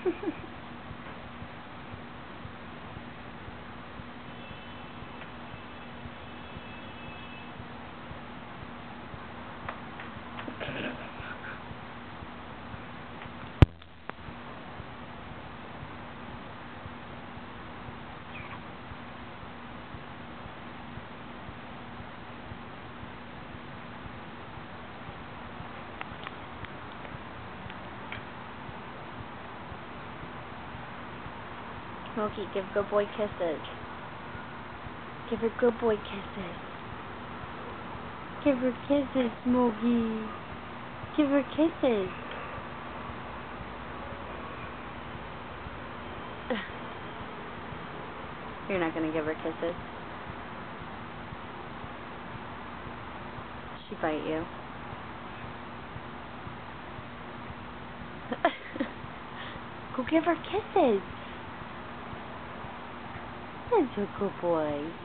Smokey, give good boy kisses. Give her good boy kisses. Give her kisses, Smokey. Give her kisses. You're not gonna give her kisses. She bite you. Go give her kisses. That's a good boy.